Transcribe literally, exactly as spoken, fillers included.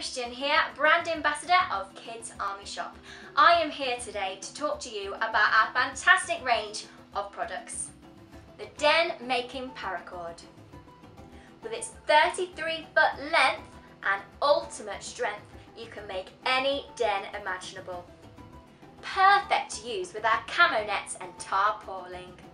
Christian here, brand ambassador of Kids Army Shop. I am here today to talk to you about our fantastic range of products. The Den Making Paracord. With its thirty-three foot length and ultimate strength, you can make any den imaginable. Perfect to use with our camo nets and tarpaulin.